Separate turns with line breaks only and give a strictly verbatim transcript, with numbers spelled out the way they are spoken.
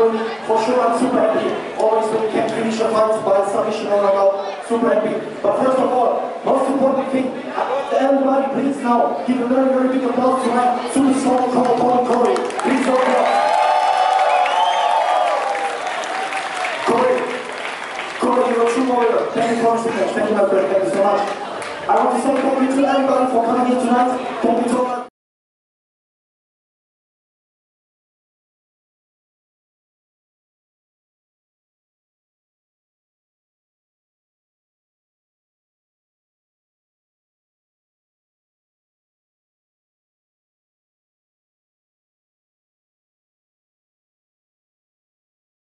doing. For sure, I'm super happy. Always when you can finish a fight by submission or knockout, super happy. But first of all, most important thing, I want everybody, please now, give a very, very big applause to my super strong opponent, Corey. Please go applause. Corey, Corey, you're a true warrior. Thank you for your Thank you, my friend. Thank you so much. I want to say thank you to everybody for coming here tonight. Thank you to all